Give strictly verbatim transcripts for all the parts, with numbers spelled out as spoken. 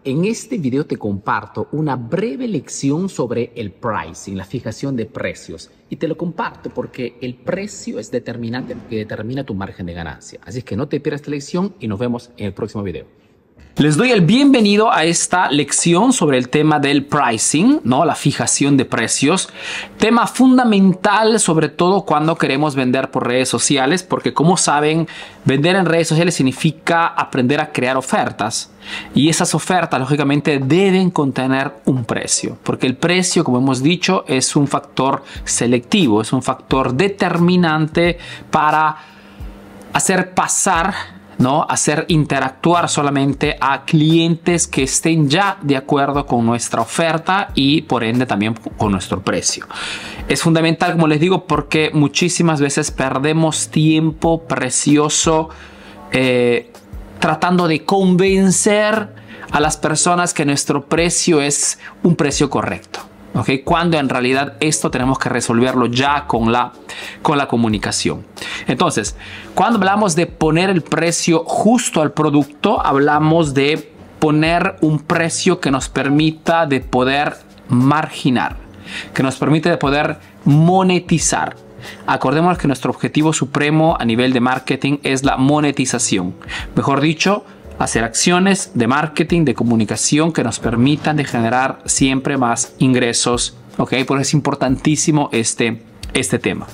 En este video te comparto una breve lección sobre el pricing, la fijación de precios. Y te lo comparto porque el precio es determinante porque determina tu margen de ganancia. Así que no te pierdas esta lección y nos vemos en el próximo video. Les doy el bienvenido a esta lección sobre el tema del pricing, ¿no? La fijación de precios. Tema fundamental, sobre todo cuando queremos vender por redes sociales, porque como saben, vender en redes sociales significa aprender a crear ofertas. Y esas ofertas, lógicamente, deben contener un precio, porque el precio, como hemos dicho, es un factor selectivo, es un factor determinante para hacer pasar, ¿no? Hacer interactuar solamente a clientes que estén ya de acuerdo con nuestra oferta y por ende también con nuestro precio. Es fundamental, como les digo, porque muchísimas veces perdemos tiempo precioso eh, tratando de convencer a las personas que nuestro precio es un precio correcto. ¿Okay? Cuando en realidad esto tenemos que resolverlo ya con la, con la comunicación. Entonces, cuando hablamos de poner el precio justo al producto, hablamos de poner un precio que nos permita de poder marginar, que nos permite de poder monetizar. Acordémonos que nuestro objetivo supremo a nivel de marketing es la monetización. Mejor dicho, hacer acciones de marketing, de comunicación que nos permitan de generar siempre más ingresos. ¿Ok? Por eso es importantísimo este, este tema.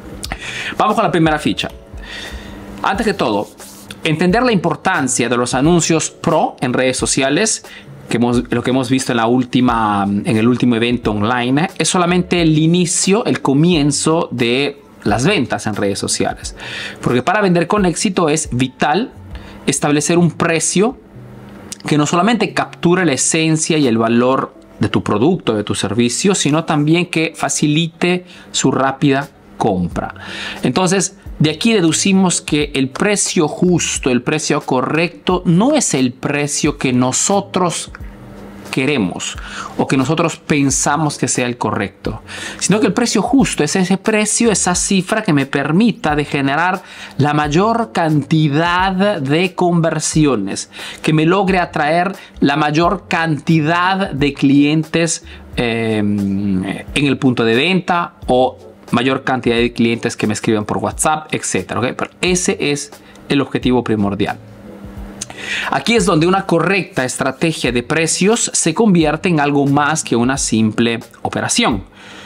Vamos con la primera ficha. Antes que todo, entender la importancia de los anuncios pro en redes sociales, que hemos, lo que hemos visto en, la última, en el último evento online, es solamente el inicio, el comienzo de las ventas en redes sociales. Porque para vender con éxito es vital establecer un precio que no solamente capture la esencia y el valor de tu producto, de tu servicio, sino también que facilite su rápida compra. Entonces, de aquí deducimos que el precio justo, el precio correcto, no es el precio que nosotros queremos o que nosotros pensamos que sea el correcto, sino que el precio justo es ese precio, esa cifra que me permita de generar la mayor cantidad de conversiones, que me logre atraer la mayor cantidad de clientes eh, en el punto de venta o mayor cantidad de clientes que me escriben por WhatsApp, etcétera. ¿Okay? Pero ese es el objetivo primordial. Aquí es donde una correcta estrategia de precios se convierte en algo más que una simple operación.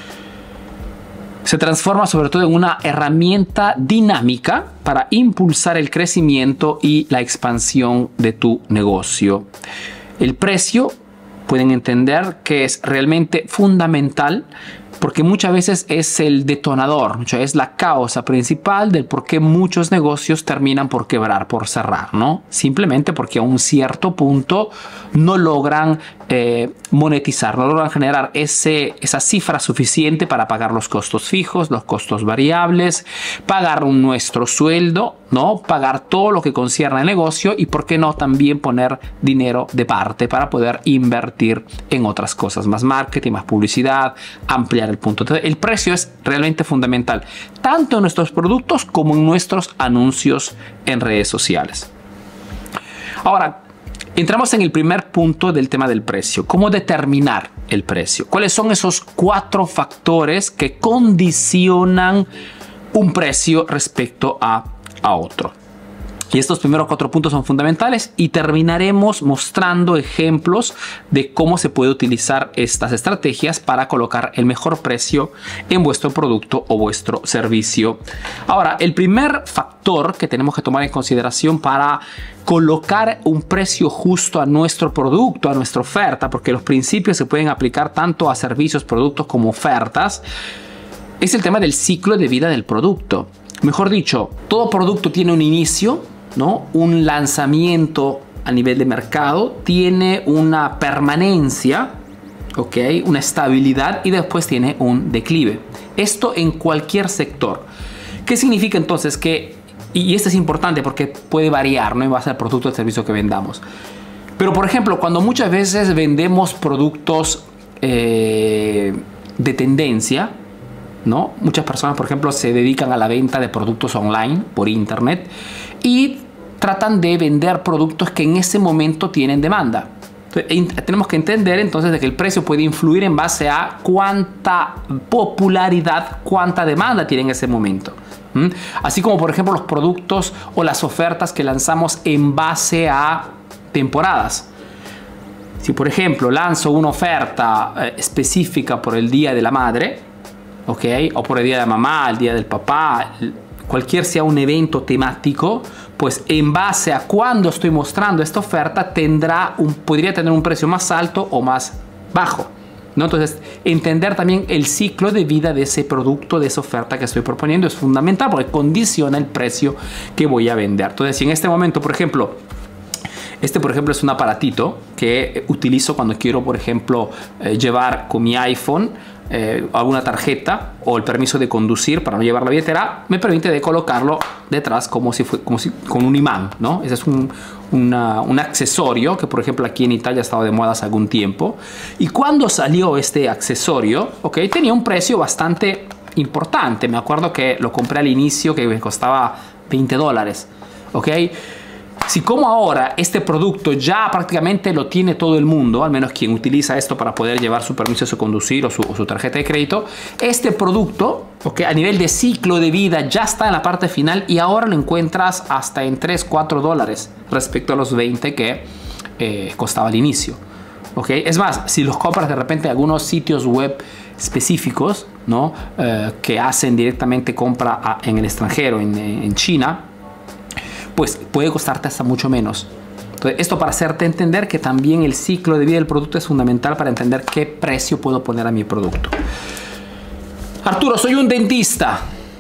Se transforma sobre todo en una herramienta dinámica para impulsar el crecimiento y la expansión de tu negocio. El precio, pueden entender que es realmente fundamental porque muchas veces es el detonador, es la causa principal del por qué muchos negocios terminan por quebrar, por cerrar, ¿no? Simplemente porque a un cierto punto no logran eh, monetizar, no logran generar ese, esa cifra suficiente para pagar los costos fijos, los costos variables, pagar un, nuestro sueldo, ¿no? Pagar todo lo que concierne al negocio y, ¿por qué no?, también poner dinero de parte para poder invertir en otras cosas, más marketing, más publicidad, ampliar el punto. Entonces, el precio es realmente fundamental, tanto en nuestros productos como en nuestros anuncios en redes sociales. Ahora, entramos en el primer punto del tema del precio. ¿Cómo determinar el precio? ¿Cuáles son esos cuatro factores que condicionan un precio respecto a, a otro? Y estos primeros cuatro puntos son fundamentales y terminaremos mostrando ejemplos de cómo se puede utilizar estas estrategias para colocar el mejor precio en vuestro producto o vuestro servicio. Ahora, el primer factor que tenemos que tomar en consideración para colocar un precio justo a nuestro producto, a nuestra oferta, porque los principios se pueden aplicar tanto a servicios, productos como ofertas, es el tema del ciclo de vida del producto. Mejor dicho, todo producto tiene un inicio, ¿no? Un lanzamiento a nivel de mercado, tiene una permanencia, ¿ok? Una estabilidad y después tiene un declive. Esto en cualquier sector. ¿Qué significa entonces? Que, y esto es importante porque puede variar, ¿no?, en base al producto o servicio que vendamos. Pero, por ejemplo, cuando muchas veces vendemos productos eh, de tendencia, ¿no? Muchas personas, por ejemplo, se dedican a la venta de productos online por internet y tratan de vender productos que en ese momento tienen demanda. Entonces, tenemos que entender entonces de que el precio puede influir en base a cuánta popularidad, cuánta demanda tiene en ese momento. ¿Mm? Así como por ejemplo los productos o las ofertas que lanzamos en base a temporadas. Si por ejemplo lanzo una oferta eh, específica por el Día de la Madre, ¿okay? O por el Día de la Mamá, el Día del Papá, cualquier sea un evento temático, pues en base a cuando estoy mostrando esta oferta tendrá un, podría tener un precio más alto o más bajo, ¿no? Entonces, entender también el ciclo de vida de ese producto, de esa oferta que estoy proponiendo es fundamental porque condiciona el precio que voy a vender. Entonces, si en este momento, por ejemplo, este por ejemplo es un aparatito que utilizo cuando quiero, por ejemplo, eh, llevar con mi iPhone Eh, alguna tarjeta o el permiso de conducir para no llevar la billetera, me permite de colocarlo detrás como si fue como si con un imán, ¿no? Ese es un, una, un accesorio que por ejemplo aquí en Italia ha estado de moda hace algún tiempo, y cuando salió este accesorio, ok, tenía un precio bastante importante. Me acuerdo que lo compré al inicio que me costaba veinte dólares, ok. Si como ahora este producto ya prácticamente lo tiene todo el mundo, al menos quien utiliza esto para poder llevar su permiso de conducir o su, o su tarjeta de crédito, este producto, okay, a nivel de ciclo de vida ya está en la parte final y ahora lo encuentras hasta en tres, cuatro dólares respecto a los veinte que eh, costaba al inicio. Okay. Es más, si los compras de repente en algunos sitios web específicos, ¿no? eh, que hacen directamente compra a, en el extranjero, en, en China, pues puede costarte hasta mucho menos. Entonces, esto para hacerte entender que también el ciclo de vida del producto es fundamental para entender qué precio puedo poner a mi producto. Arturo, soy un dentista.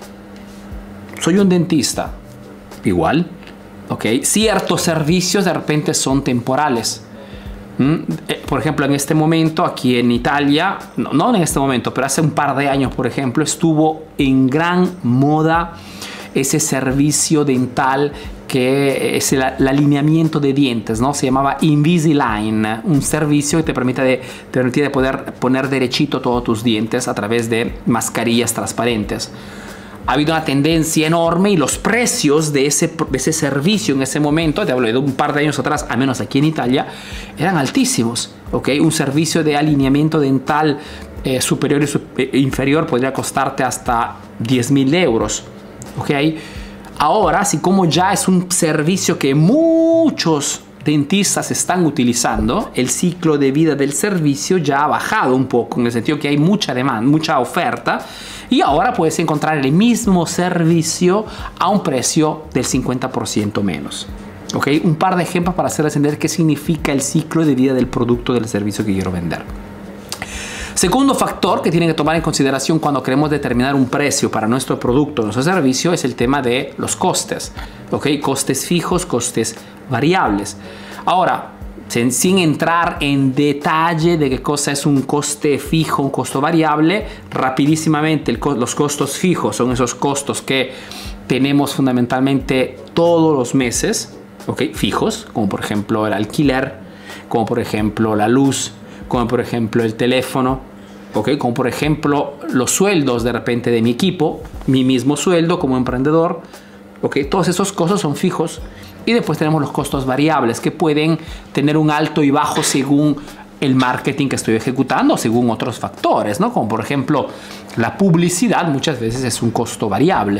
Soy un dentista. Igual, ¿ok? Ciertos servicios de repente son temporales. ¿Mm? Por ejemplo, en este momento aquí en Italia, no, no en este momento, pero hace un par de años, por ejemplo, estuvo en gran moda ese servicio dental que es el, el alineamiento de dientes, ¿no? Se llamaba Invisalign, un servicio que te permite de, te permite de poder poner derechito todos tus dientes a través de mascarillas transparentes. Ha habido una tendencia enorme y los precios de ese, de ese servicio en ese momento, te hablo de un par de años atrás, al menos aquí en Italia, eran altísimos, ¿ok? Un servicio de alineamiento dental eh, superior y super, eh, inferior podría costarte hasta diez mil euros, ¿ok? Ahora, así como ya es un servicio que muchos dentistas están utilizando, el ciclo de vida del servicio ya ha bajado un poco, en el sentido que hay mucha demanda, mucha oferta, y ahora puedes encontrar el mismo servicio a un precio del cincuenta por ciento menos. ¿Okay? Un par de ejemplos para hacerles entender qué significa el ciclo de vida del producto o del servicio que quiero vender. Segundo factor que tienen que tomar en consideración cuando queremos determinar un precio para nuestro producto o nuestro servicio es el tema de los costes. ¿Okay? Costes fijos, costes variables. Ahora, sin, sin entrar en detalle de qué cosa es un coste fijo, un costo variable, rapidísimamente el, los costos fijos son esos costos que tenemos fundamentalmente todos los meses, ¿okay? Fijos, como por ejemplo el alquiler, como por ejemplo la luz, como por ejemplo el teléfono, ¿okay? Como por ejemplo los sueldos de repente de mi equipo, mi mismo sueldo como emprendedor, ¿okay? Todos esos costos son fijos. Y después tenemos los costos variables que pueden tener un alto y bajo según el marketing que estoy ejecutando, según otros factores, ¿no? Como por ejemplo la publicidad muchas veces es un costo variable.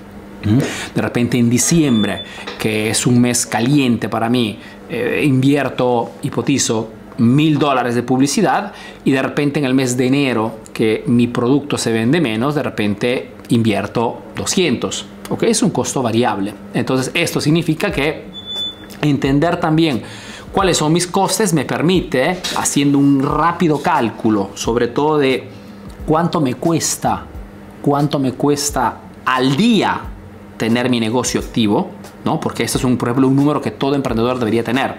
De repente en diciembre, que es un mes caliente para mí, eh, invierto, hipotizo, mil dólares de publicidad, y de repente en el mes de enero, que mi producto se vende menos, de repente invierto doscientos. ¿Okay? Es un costo variable. Entonces esto significa que entender también cuáles son mis costes me permite, haciendo un rápido cálculo, sobre todo de cuánto me cuesta, cuánto me cuesta al día tener mi negocio activo, ¿no? Porque esto es un, por ejemplo, un número que todo emprendedor debería tener.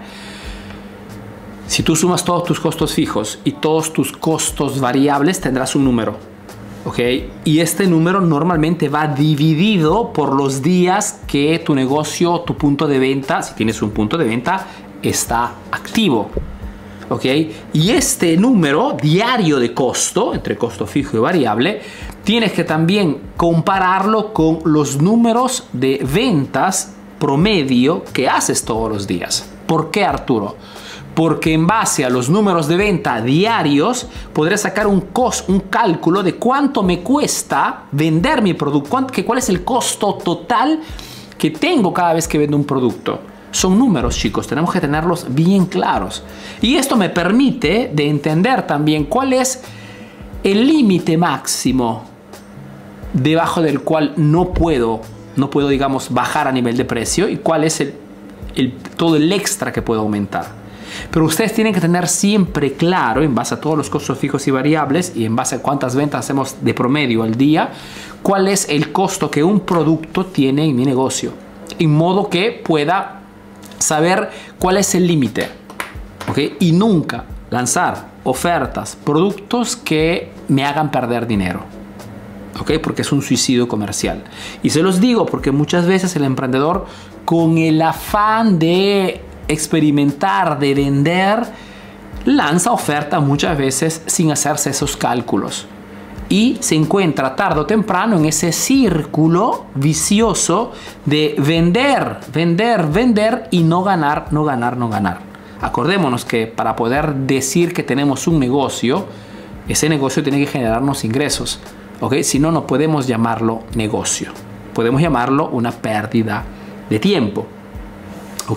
Si tú sumas todos tus costos fijos y todos tus costos variables, tendrás un número. ¿Okay? Y este número normalmente va dividido por los días que tu negocio, tu punto de venta, si tienes un punto de venta, está activo. ¿Okay? Y este número diario de costo, entre costo fijo y variable, tienes que también compararlo con los números de ventas promedio que haces todos los días. ¿Por qué, Arturo? porque en base a los números de venta diarios podré sacar un, cost, un cálculo de cuánto me cuesta vender mi producto, cuánto, que cuál es el costo total que tengo cada vez que vendo un producto. Son números, chicos, tenemos que tenerlos bien claros. Y esto me permite de entender también cuál es el límite máximo debajo del cual no puedo, no puedo, digamos, bajar a nivel de precio y cuál es el, el, todo el extra que puedo aumentar. Pero ustedes tienen que tener siempre claro, en base a todos los costos fijos y variables y en base a cuántas ventas hacemos de promedio al día, cuál es el costo que un producto tiene en mi negocio. En modo que pueda saber cuál es el límite, ¿okay? Y nunca lanzar ofertas, productos que me hagan perder dinero, ¿okay? Porque es un suicidio comercial. Y se los digo porque muchas veces el emprendedor, con el afán de experimentar, de vender, lanza ofertas muchas veces sin hacerse esos cálculos. Y se encuentra tarde o temprano en ese círculo vicioso de vender, vender, vender y no ganar, no ganar, no ganar. Acordémonos que para poder decir que tenemos un negocio, ese negocio tiene que generarnos ingresos, ¿ok? Si no, no podemos llamarlo negocio. Podemos llamarlo una pérdida de tiempo, ¿ok?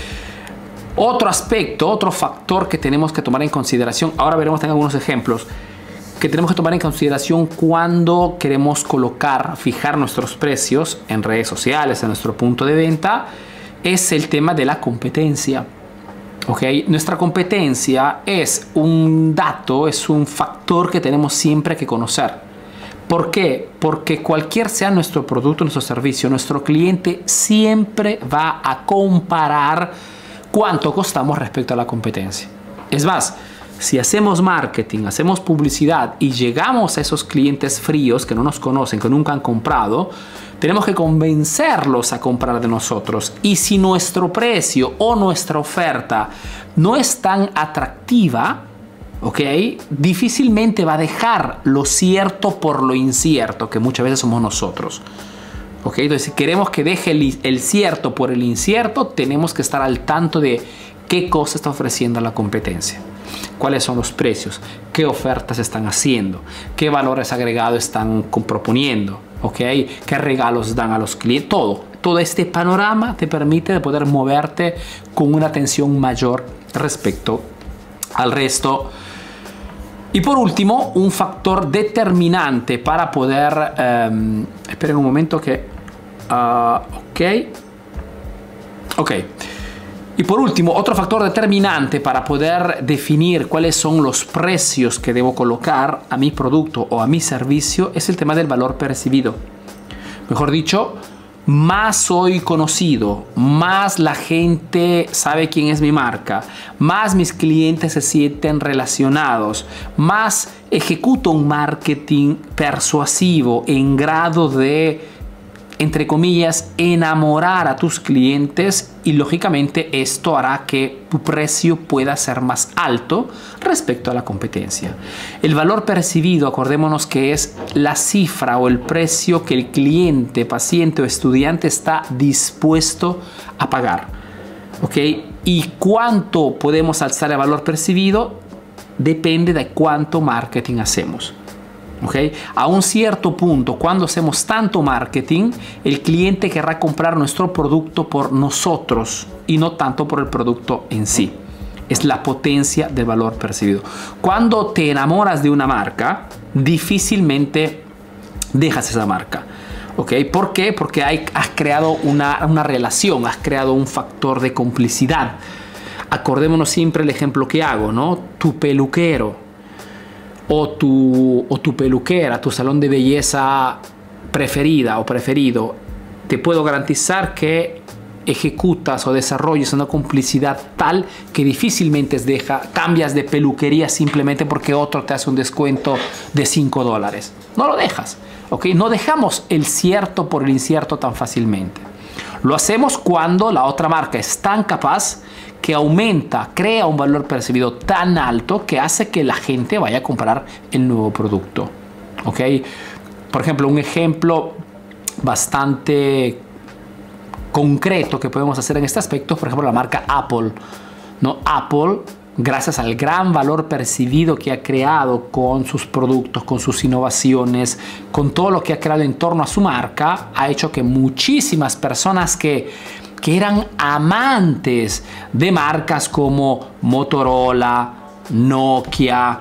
Otro aspecto, otro factor que tenemos que tomar en consideración, ahora veremos en algunos ejemplos, que tenemos que tomar en consideración cuando queremos colocar, fijar nuestros precios en redes sociales, en nuestro punto de venta, es el tema de la competencia. ¿Okay? Nuestra competencia es un dato, es un factor que tenemos siempre que conocer. ¿Por qué? Porque cualquier sea nuestro producto, nuestro servicio, nuestro cliente siempre va a comparar cuánto costamos respecto a la competencia. Es más, si hacemos marketing, hacemos publicidad y llegamos a esos clientes fríos que no nos conocen, que nunca han comprado, tenemos que convencerlos a comprar de nosotros. Y si nuestro precio o nuestra oferta no es tan atractiva, ¿ok? Difícilmente va a dejar lo cierto por lo incierto, que muchas veces somos nosotros. ¿Ok? Entonces, si queremos que deje el, el cierto por el incierto, tenemos que estar al tanto de qué cosa está ofreciendo la competencia. ¿Cuáles son los precios? ¿Qué ofertas están haciendo? ¿Qué valores agregados están proponiendo? ¿Ok? ¿Qué regalos dan a los clientes? Todo. Todo este panorama te permite de poder moverte con una atención mayor respecto al resto. Y por último, un factor determinante para poder... Um, esperen un momento que... Uh, ok. Ok. Y por último, otro factor determinante para poder definir cuáles son los precios que debo colocar a mi producto o a mi servicio es el tema del valor percibido. Mejor dicho, más soy conocido, más la gente sabe quién es mi marca, más mis clientes se sienten relacionados, más ejecuto un marketing persuasivo en grado de, entre comillas, enamorar a tus clientes, y lógicamente esto hará que tu precio pueda ser más alto respecto a la competencia. El valor percibido, acordémonos que es la cifra o el precio que el cliente, paciente o estudiante está dispuesto a pagar. ¿Ok? Y cuánto podemos alzar el valor percibido depende de cuánto marketing hacemos. ¿Okay? A un cierto punto, cuando hacemos tanto marketing, el cliente querrá comprar nuestro producto por nosotros y no tanto por el producto en sí. Es la potencia del valor percibido. Cuando te enamoras de una marca, difícilmente dejas esa marca. ¿Okay? ¿Por qué? Porque hay, has creado una, una relación, has creado un factor de complicidad. Acordémonos siempre el ejemplo que hago, ¿no? Tu peluquero O tu, o tu peluquera, tu salón de belleza preferida o preferido, te puedo garantizar que ejecutas o desarrollas una complicidad tal que difícilmente deja, cambias de peluquería simplemente porque otro te hace un descuento de cinco dólares. No lo dejas, ¿ok? No dejamos el cierto por el incierto tan fácilmente. Lo hacemos cuando la otra marca es tan capaz que aumenta, crea un valor percibido tan alto que hace que la gente vaya a comprar el nuevo producto. ¿Ok? Por ejemplo, un ejemplo bastante concreto que podemos hacer en este aspecto, por ejemplo, la marca Apple. ¿no? Apple, gracias al gran valor percibido que ha creado con sus productos, con sus innovaciones, con todo lo que ha creado en torno a su marca, ha hecho que muchísimas personas que, que eran amantes de marcas como Motorola, Nokia,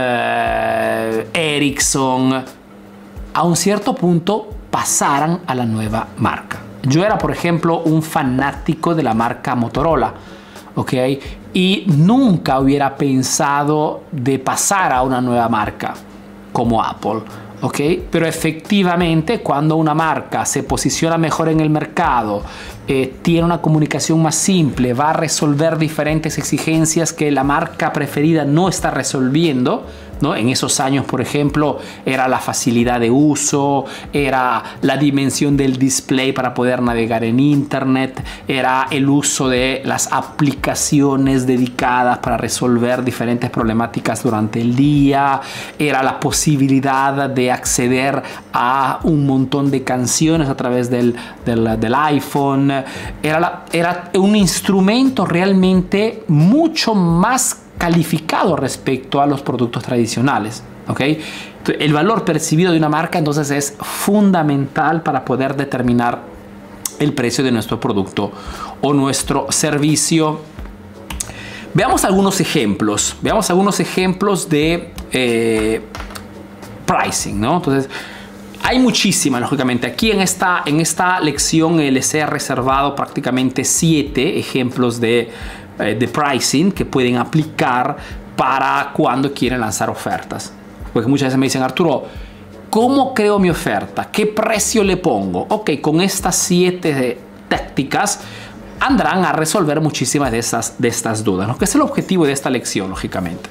eh, Ericsson, a un cierto punto pasaran a la nueva marca. Yo era, por ejemplo, un fanático de la marca Motorola, ¿ok? Y nunca hubiera pensado de pasar a una nueva marca como Apple, ¿ok? Pero efectivamente, cuando una marca se posiciona mejor en el mercado, eh, tiene una comunicación más simple, va a resolver diferentes exigencias que la marca preferida no está resolviendo, ¿no? En esos años, por ejemplo, era la facilidad de uso, era la dimensión del display para poder navegar en internet, era el uso de las aplicaciones dedicadas para resolver diferentes problemáticas durante el día, era la posibilidad de acceder a un montón de canciones a través del, del, del iPhone, era, la, era un instrumento realmente mucho más calificado respecto a los productos tradicionales, ¿ok? El valor percibido de una marca entonces es fundamental para poder determinar el precio de nuestro producto o nuestro servicio. Veamos algunos ejemplos, veamos algunos ejemplos de eh, pricing, ¿no? Entonces, hay muchísimas, lógicamente. Aquí en esta, en esta lección les he reservado prácticamente siete ejemplos de de pricing que pueden aplicar para cuando quieren lanzar ofertas. Porque muchas veces me dicen, Arturo, ¿cómo creo mi oferta? ¿Qué precio le pongo? Ok, con estas siete tácticas andarán a resolver muchísimas de estas, de estas dudas, ¿no? Que es el objetivo de esta lección, lógicamente.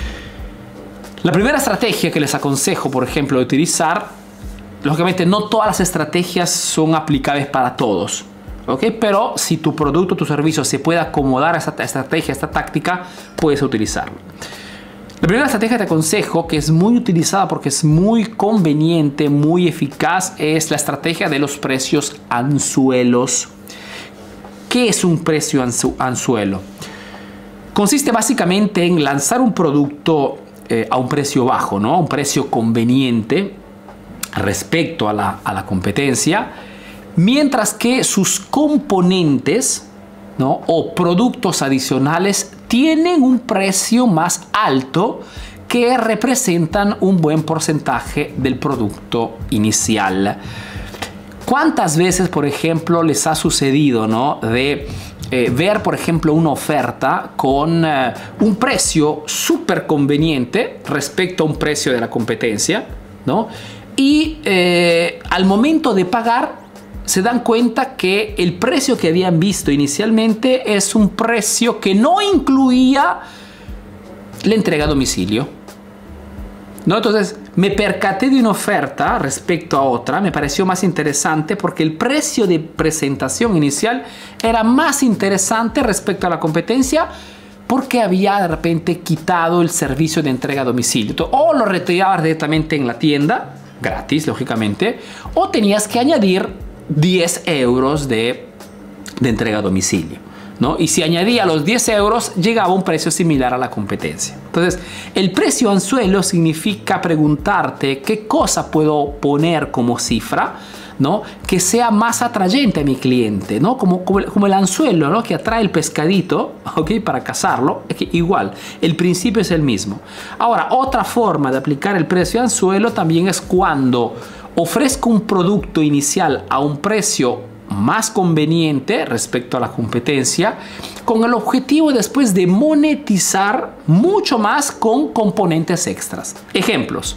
La primera estrategia que les aconsejo, por ejemplo, de utilizar, lógicamente no todas las estrategias son aplicables para todos. ¿Ok? Pero si tu producto o tu servicio se puede acomodar a esta estrategia, a esta táctica, puedes utilizarlo. La primera estrategia que te aconsejo, que es muy utilizada porque es muy conveniente, muy eficaz, es la estrategia de los precios anzuelos. ¿Qué es un precio anzu anzuelo? Consiste básicamente en lanzar un producto eh, a un precio bajo, ¿no? A un precio conveniente respecto a la, a la competencia, mientras que sus componentes, ¿no? O productos adicionales tienen un precio más alto que representan un buen porcentaje del producto inicial. ¿Cuántas veces, por ejemplo, les ha sucedido, ¿no? de eh, ver, por ejemplo, una oferta con eh, un precio súper conveniente respecto a un precio de la competencia, ¿no? Y eh, al momento de pagar, se dan cuenta que el precio que habían visto inicialmente es un precio que no incluía la entrega a domicilio, ¿no? Entonces me percaté de una oferta respecto a otra, me pareció más interesante porque el precio de presentación inicial era más interesante respecto a la competencia porque había de repente quitado el servicio de entrega a domicilio. Entonces, o lo retirabas directamente en la tienda, gratis lógicamente, o tenías que añadir diez euros de, de entrega a domicilio, ¿no? Y si añadía los diez euros, llegaba a un precio similar a la competencia. Entonces, el precio anzuelo significa preguntarte qué cosa puedo poner como cifra, ¿no? Que sea más atrayente a mi cliente, ¿no? Como, como, como el anzuelo, ¿no? Que atrae el pescadito, ¿ok? Para cazarlo. Es que igual, el principio es el mismo. Ahora, otra forma de aplicar el precio anzuelo también es cuando ofrezco un producto inicial a un precio más conveniente respecto a la competencia, con el objetivo después de monetizar mucho más con componentes extras. Ejemplos.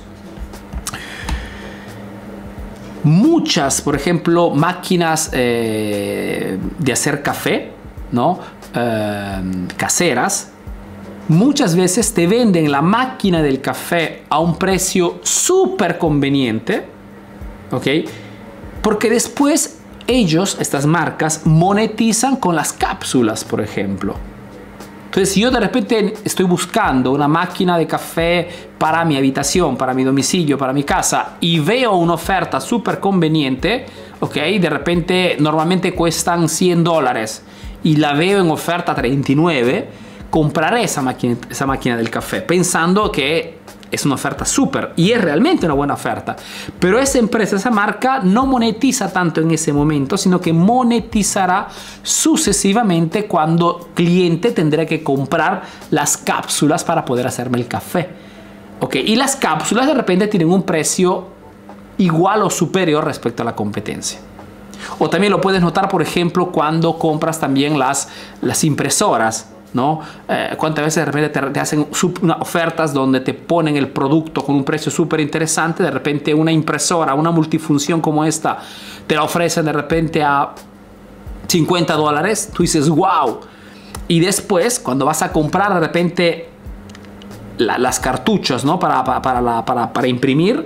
Muchas, por ejemplo, máquinas eh, de hacer café, ¿no? Eh, caseras, muchas veces te venden la máquina del café a un precio súper conveniente, ¿ok? Porque después ellos, estas marcas, monetizan con las cápsulas, por ejemplo. Entonces, si yo de repente estoy buscando una máquina de café para mi habitación, para mi domicilio, para mi casa, y veo una oferta súper conveniente, ¿ok? De repente normalmente cuestan cien dólares y la veo en oferta treinta y nueve, compraré esa máquina, esa máquina del café pensando que es una oferta súper y es realmente una buena oferta, pero esa empresa, esa marca no monetiza tanto en ese momento, sino que monetizará sucesivamente cuando el cliente tendrá que comprar las cápsulas para poder hacerme el café. Okay, y las cápsulas de repente tienen un precio igual o superior respecto a la competencia. O también lo puedes notar, por ejemplo, cuando compras también las, las impresoras, ¿no? Eh, cuántas veces de repente te, te hacen una, ofertas donde te ponen el producto con un precio súper interesante, de repente una impresora, una multifunción como esta, te la ofrecen de repente a cincuenta dólares, tú dices wow, y después cuando vas a comprar de repente la, las cartuchos, ¿no? para, para, para, la, para, para imprimir,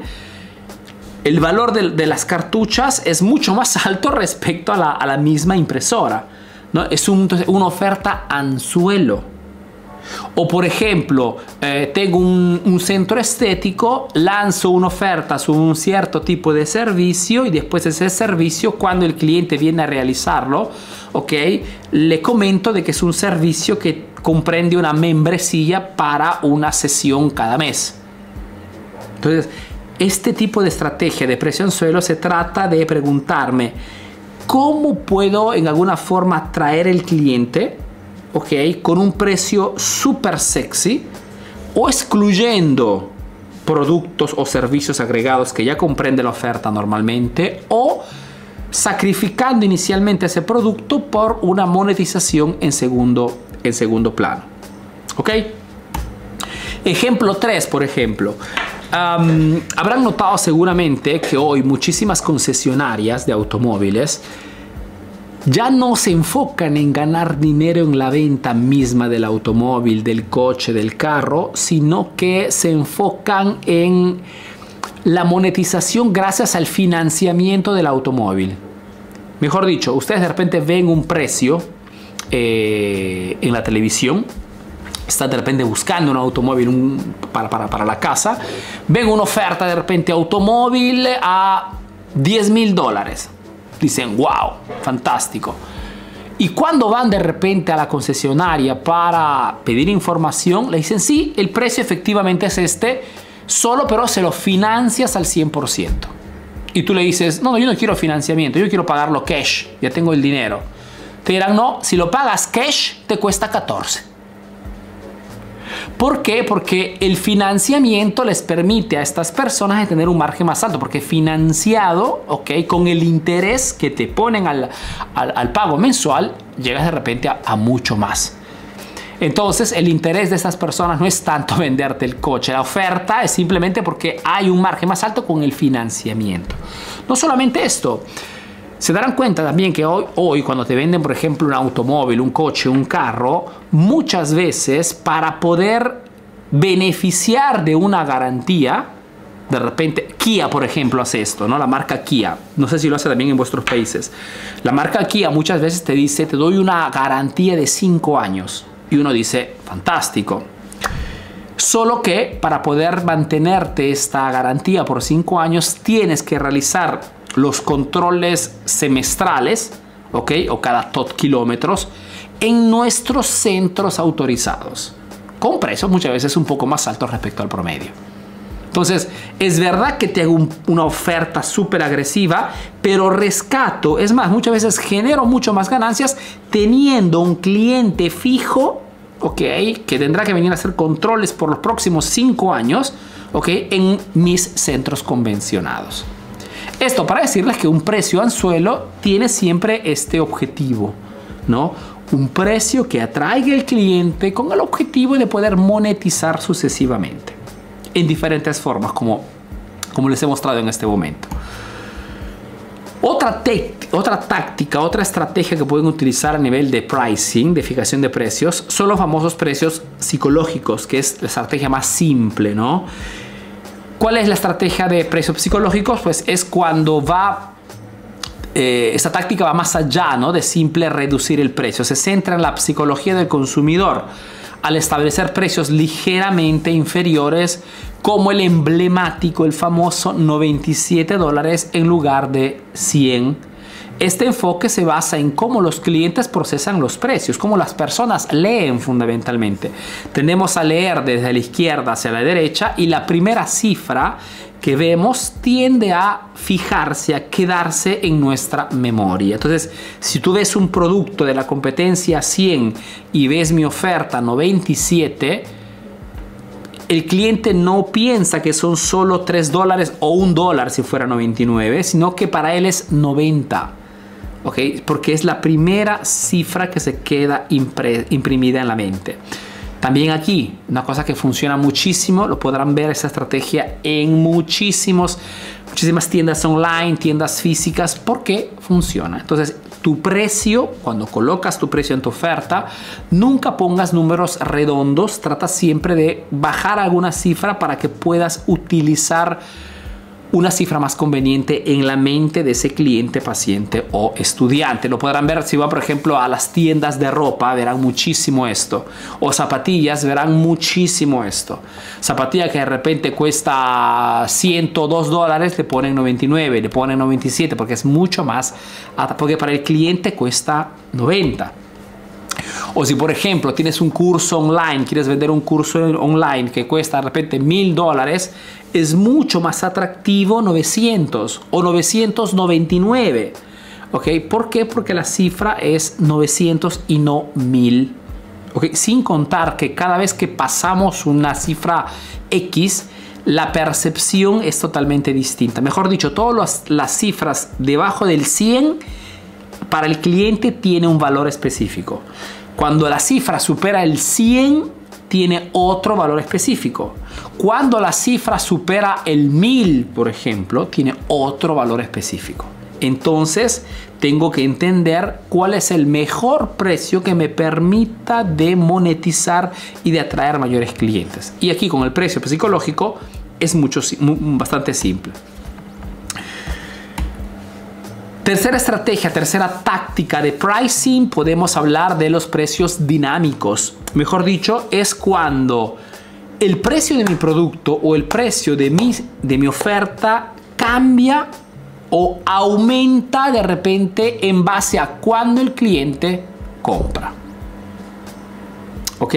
el valor de, de las cartuchas es mucho más alto respecto a la, a la misma impresora, ¿no? Es un, una oferta anzuelo. O por ejemplo, eh, tengo un, un centro estético, lanzo una oferta sobre un cierto tipo de servicio y después ese servicio, cuando el cliente viene a realizarlo, okay, le comento de que es un servicio que comprende una membresía para una sesión cada mes. Entonces, este tipo de estrategia de precio anzuelo se trata de preguntarme ¿cómo puedo en alguna forma atraer el cliente, okay, con un precio súper sexy o excluyendo productos o servicios agregados que ya comprende la oferta normalmente o sacrificando inicialmente ese producto por una monetización en segundo, en segundo plano? ¿Okay? Ejemplo tres, por ejemplo. Um, habrán notado seguramente que hoy muchísimas concesionarias de automóviles ya no se enfocan en ganar dinero en la venta misma del automóvil, del coche, del carro, sino que se enfocan en la monetización gracias al financiamiento del automóvil. Mejor dicho, ustedes de repente ven un precio eh, en la televisión, están de repente buscando un automóvil un, para, para, para la casa, ven una oferta de repente automóvil a diez mil dólares. Dicen, wow, fantástico. Y cuando van de repente a la concesionaria para pedir información, le dicen, sí, el precio efectivamente es este, solo pero se lo financias al cien por ciento. Y tú le dices, no, no, yo no quiero financiamiento, yo quiero pagarlo cash, ya tengo el dinero. Te dirán, no, si lo pagas cash, te cuesta catorce. ¿Por qué? Porque el financiamiento les permite a estas personas de tener un margen más alto, porque financiado, ¿okay?, con el interés que te ponen al, al, al pago mensual, llegas de repente a, a mucho más. Entonces, el interés de estas personas no es tanto venderte el coche, la oferta es simplemente porque hay un margen más alto con el financiamiento. No solamente esto, se darán cuenta también que hoy, hoy cuando te venden, por ejemplo, un automóvil, un coche, un carro, muchas veces para poder beneficiar de una garantía, de repente, Kia, por ejemplo, hace esto, ¿no? La marca Kia, no sé si lo hace también en vuestros países. La marca Kia muchas veces te dice, te doy una garantía de cinco años. Y uno dice, fantástico. Solo que para poder mantenerte esta garantía por cinco años, tienes que realizar los controles semestrales, ¿ok?, o cada tot kilómetros en nuestros centros autorizados, con precios muchas veces un poco más altos respecto al promedio. Entonces, es verdad que te hago un, una oferta súper agresiva, pero rescato, es más, muchas veces genero mucho más ganancias teniendo un cliente fijo, ¿ok?, que tendrá que venir a hacer controles por los próximos cinco años, ¿ok?, en mis centros convencionados. Esto para decirles que un precio anzuelo tiene siempre este objetivo, ¿no? Un precio que atraiga al cliente con el objetivo de poder monetizar sucesivamente en diferentes formas, como, como les he mostrado en este momento. Otra, otra táctica, otra estrategia que pueden utilizar a nivel de pricing, de fijación de precios, son los famosos precios psicológicos, que es la estrategia más simple, ¿no? ¿Cuál es la estrategia de precios psicológicos? Pues es cuando va, eh, esta táctica va más allá, ¿no?, de simple reducir el precio. Se centra en la psicología del consumidor al establecer precios ligeramente inferiores, como el emblemático, el famoso noventa y siete dólares en lugar de cien Este enfoque se basa en cómo los clientes procesan los precios, cómo las personas leen fundamentalmente. Tendemos a leer desde la izquierda hacia la derecha y la primera cifra que vemos tiende a fijarse, a quedarse en nuestra memoria. Entonces, si tú ves un producto de la competencia cien y ves mi oferta noventa y siete, el cliente no piensa que son solo tres dólares o un dólar si fuera noventa y nueve, sino que para él es noventa. ¿Okay? Porque es la primera cifra que se queda imprimida en la mente. También aquí, una cosa que funciona muchísimo, lo podrán ver esta estrategia en muchísimos, muchísimas tiendas online, tiendas físicas, porque funciona. Entonces, tu precio, cuando colocas tu precio en tu oferta, nunca pongas números redondos, trata siempre de bajar alguna cifra para que puedas utilizar una cifra más conveniente en la mente de ese cliente, paciente o estudiante. Lo podrán ver si van, por ejemplo, a las tiendas de ropa, verán muchísimo esto. O zapatillas, verán muchísimo esto. Zapatilla que de repente cuesta ciento dos dólares, le ponen noventa y nueve, le ponen noventa y siete, porque es mucho más, porque para el cliente cuesta noventa. O si, por ejemplo, tienes un curso online, quieres vender un curso online que cuesta de repente mil dólares, es mucho más atractivo novecientos o novecientos noventa y nueve. ¿Ok? ¿Por qué? Porque la cifra es novecientos y no mil. ¿Ok? Sin contar que cada vez que pasamos una cifra X, la percepción es totalmente distinta. Mejor dicho, todas las cifras debajo del cien para el cliente tiene un valor específico. Cuando la cifra supera el cien, tiene otro valor específico. Cuando la cifra supera el mil, por ejemplo, tiene otro valor específico. Entonces, tengo que entender cuál es el mejor precio que me permita de monetizar y de atraer mayores clientes. Y aquí con el precio psicológico es mucho, bastante simple. Tercera estrategia, tercera táctica de pricing, podemos hablar de los precios dinámicos. Mejor dicho, es cuando el precio de mi producto o el precio de mi, de mi oferta cambia o aumenta de repente en base a cuando el cliente compra. ¿Ok?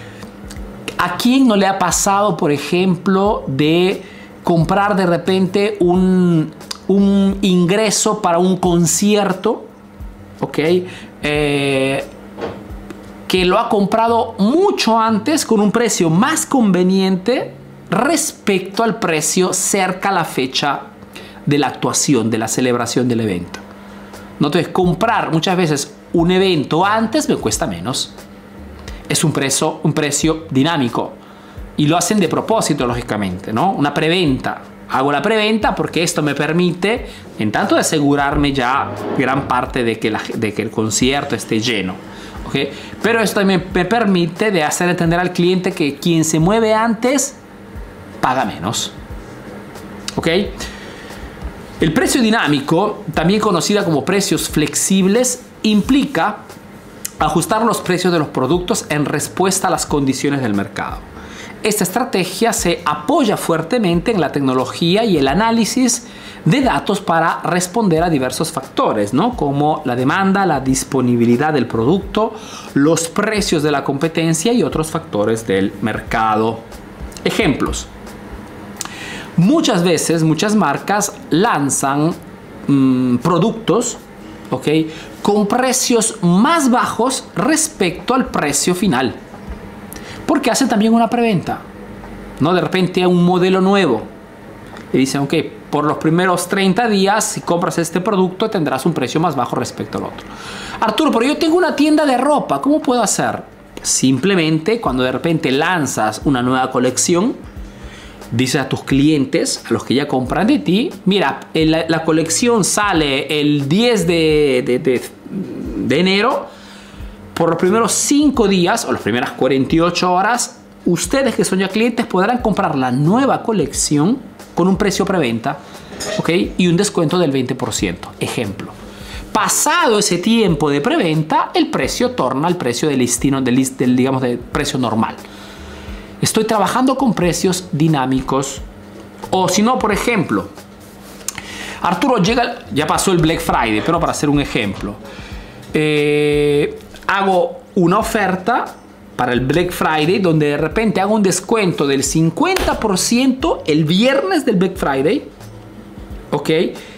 ¿A quién no le ha pasado, por ejemplo, de comprar de repente un... un ingreso para un concierto, ¿ok? Eh, que lo ha comprado mucho antes con un precio más conveniente respecto al precio cerca a la fecha de la actuación, de la celebración del evento. ¿No? Entonces, comprar muchas veces un evento antes me cuesta menos. Es un precio, un precio dinámico y lo hacen de propósito, lógicamente, ¿no? Una preventa. Hago la preventa porque esto me permite, en tanto, de asegurarme ya gran parte de que, la, de que el concierto esté lleno. ¿Okay? Pero esto me, me permite de hacer entender al cliente que quien se mueve antes paga menos. ¿Ok? El precio dinámico, también conocida como precios flexibles, implica ajustar los precios de los productos en respuesta a las condiciones del mercado. Esta estrategia se apoya fuertemente en la tecnología y el análisis de datos para responder a diversos factores, ¿no? Como la demanda, la disponibilidad del producto, los precios de la competencia y otros factores del mercado. Ejemplos. Muchas veces, muchas marcas lanzan mmm, productos, ¿ok?, con precios más bajos respecto al precio final. Porque hacen también una preventa, ¿no? De repente un modelo nuevo y dicen, ok, por los primeros treinta días, si compras este producto, tendrás un precio más bajo respecto al otro. Arturo, pero yo tengo una tienda de ropa, ¿cómo puedo hacer? Simplemente, cuando de repente lanzas una nueva colección, dices a tus clientes, a los que ya compran de ti, mira, la, la colección sale el diez de, de, de, de enero. Por los primeros cinco días o las primeras cuarenta y ocho horas, ustedes que son ya clientes podrán comprar la nueva colección con un precio preventa, ¿ok?, y un descuento del veinte por ciento. Ejemplo. Pasado ese tiempo de preventa, el precio torna al precio del listino, del, del, digamos, del precio normal. Estoy trabajando con precios dinámicos. O si no, por ejemplo, Arturo, llega, ya pasó el Black Friday, pero para hacer un ejemplo, eh, hago una oferta para el Black Friday donde de repente hago un descuento del cincuenta por ciento el viernes del Black Friday, ok,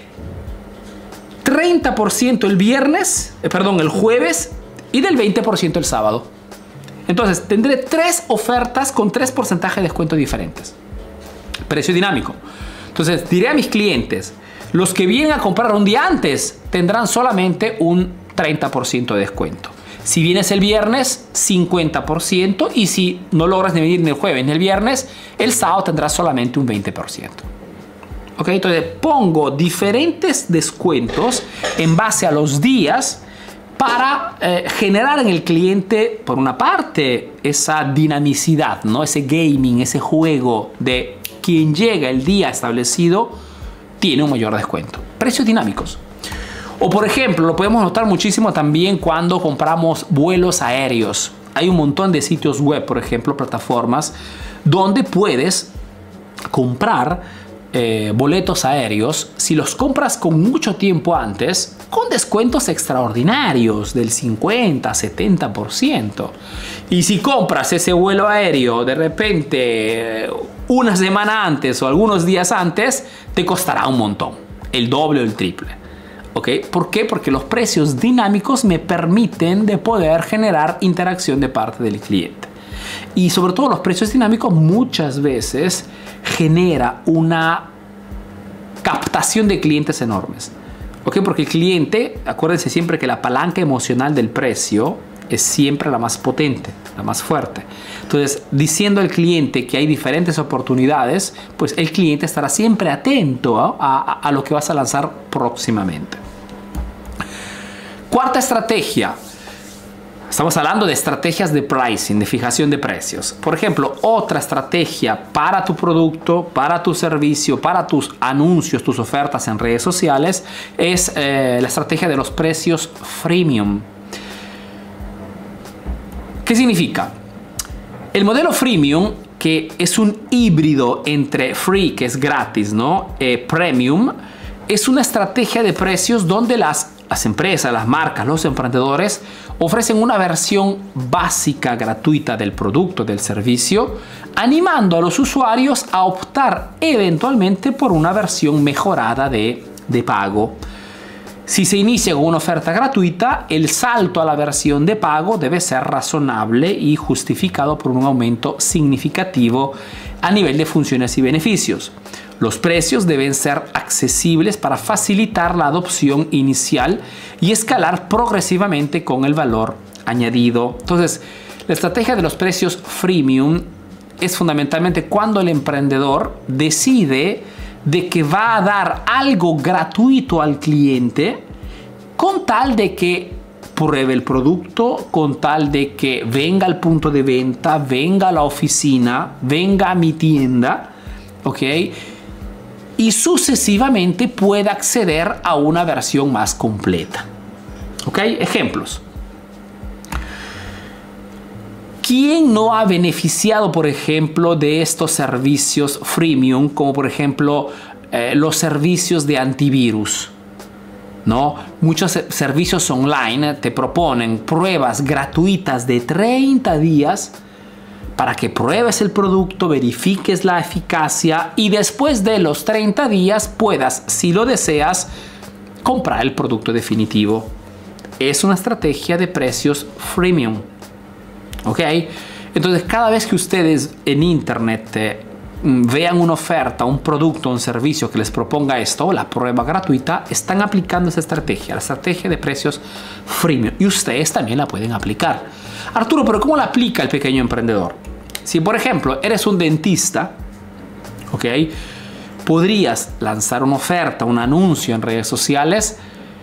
treinta por ciento el viernes, eh, perdón, el jueves y del veinte por ciento el sábado. Entonces tendré tres ofertas con tres porcentajes de descuento diferentes. Precio dinámico. Entonces diré a mis clientes, los que vienen a comprar un día antes tendrán solamente un treinta por ciento de descuento. Si vienes el viernes, cincuenta por ciento, y si no logras ni venir ni el jueves ni el viernes, el sábado tendrás solamente un veinte por ciento. ¿Ok? Entonces pongo diferentes descuentos en base a los días para eh, generar en el cliente, por una parte, esa dinamicidad, ¿no? Ese gaming, ese juego de quien llega el día establecido tiene un mayor descuento. Precios dinámicos. O por ejemplo, lo podemos notar muchísimo también cuando compramos vuelos aéreos. Hay un montón de sitios web, por ejemplo, plataformas, donde puedes comprar eh, boletos aéreos si los compras con mucho tiempo antes, con descuentos extraordinarios del cincuenta, setenta por ciento. Y si compras ese vuelo aéreo de repente una semana antes o algunos días antes, te costará un montón, el doble o el triple. ¿Okay? ¿Por qué? Porque los precios dinámicos me permiten de poder generar interacción de parte del cliente. Y sobre todo los precios dinámicos muchas veces genera una captación de clientes enormes. ¿Okay? Porque el cliente, acuérdense siempre que la palanca emocional del precio es siempre la más potente, la más fuerte. Entonces, diciendo al cliente que hay diferentes oportunidades, pues el cliente estará siempre atento a, a, a lo que vas a lanzar próximamente. Cuarta estrategia. Estamos hablando de estrategias de pricing, de fijación de precios. Por ejemplo, otra estrategia para tu producto, para tu servicio, para tus anuncios, tus ofertas en redes sociales, es eh, la estrategia de los precios freemium. ¿Qué significa? El modelo freemium, que es un híbrido entre free, que es gratis, ¿no? Eh, premium, es una estrategia de precios donde las, las empresas, las marcas, los emprendedores ofrecen una versión básica gratuita del producto, del servicio, animando a los usuarios a optar eventualmente por una versión mejorada de, de pago. Si se inicia con una oferta gratuita, el salto a la versión de pago debe ser razonable y justificado por un aumento significativo a nivel de funciones y beneficios. Los precios deben ser accesibles para facilitar la adopción inicial y escalar progresivamente con el valor añadido. Entonces, la estrategia de los precios freemium es fundamentalmente cuando el emprendedor decide de que va a dar algo gratuito al cliente con tal de que pruebe el producto, con tal de que venga al punto de venta, venga a la oficina, venga a mi tienda, ¿ok? Y sucesivamente pueda acceder a una versión más completa. ¿Ok? Ejemplos. ¿Quién no ha beneficiado, por ejemplo, de estos servicios freemium, como por ejemplo eh, los servicios de antivirus? ¿No? Muchos servicios online te proponen pruebas gratuitas de treinta días para que pruebes el producto, verifiques la eficacia y después de los treinta días puedas, si lo deseas, comprar el producto definitivo. Es una estrategia de precios freemium. ¿Ok? Entonces, cada vez que ustedes en internet eh, vean una oferta, un producto, un servicio que les proponga esto, la prueba gratuita, están aplicando esa estrategia, la estrategia de precios freemium. Y ustedes también la pueden aplicar. Arturo, ¿pero cómo la aplica el pequeño emprendedor? Si, por ejemplo, eres un dentista, ¿ok? Podrías lanzar una oferta, un anuncio en redes sociales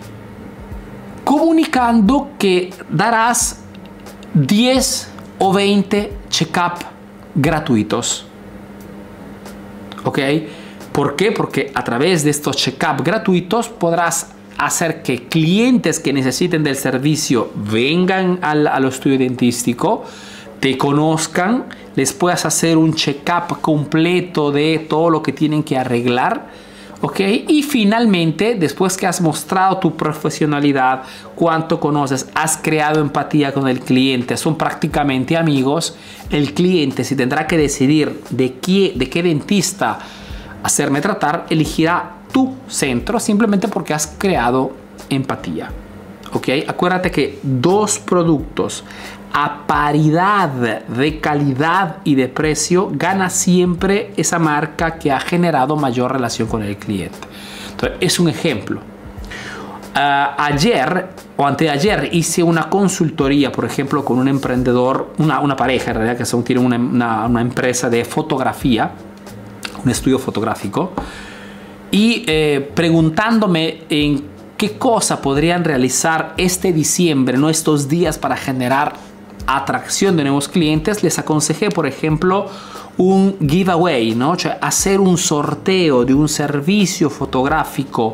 comunicando que darás diez o veinte check-up gratuitos. ¿Ok? ¿Por qué? Porque a través de estos check-up gratuitos podrás hacer que clientes que necesiten del servicio vengan al, al estudio dentístico, te conozcan, les puedas hacer un check-up completo de todo lo que tienen que arreglar, ¿Ok? Y finalmente, después que has mostrado tu profesionalidad, cuánto conoces, has creado empatía con el cliente, son prácticamente amigos, el cliente, si tendrá que decidir de qué, de qué dentista hacerme tratar, elegirá tu centro simplemente porque has creado empatía. ¿Ok? Acuérdate que dos productos a paridad de calidad y de precio gana siempre esa marca que ha generado mayor relación con el cliente. Entonces, es un ejemplo. Uh, ayer o anteayer hice una consultoría, por ejemplo, con un emprendedor, una, una pareja en realidad que son, tiene una, una, una empresa de fotografía, un estudio fotográfico, y eh, preguntándome en qué cosa podrían realizar este diciembre, no estos días, para generar atracción de nuevos clientes, les aconsejé, por ejemplo, un giveaway, ¿no? O sea, hacer un sorteo de un servicio fotográfico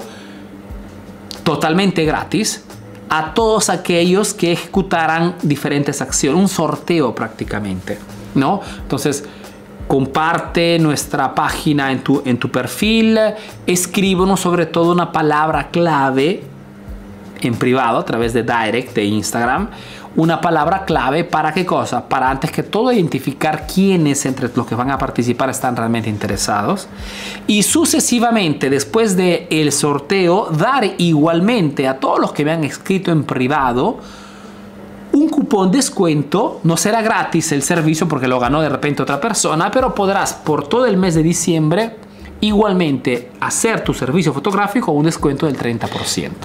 totalmente gratis a todos aquellos que ejecutaran diferentes acciones, un sorteo prácticamente, ¿no? Entonces, comparte nuestra página en tu, en tu perfil, escríbenos sobre todo una palabra clave en privado a través de direct de Instagram, una palabra clave para qué cosa, para antes que todo identificar quiénes entre los que van a participar están realmente interesados, y sucesivamente después del sorteo dar igualmente a todos los que me han escrito en privado un cupón descuento. No será gratis el servicio porque lo ganó de repente otra persona, pero podrás por todo el mes de diciembre igualmente hacer tu servicio fotográfico a un descuento del treinta por ciento.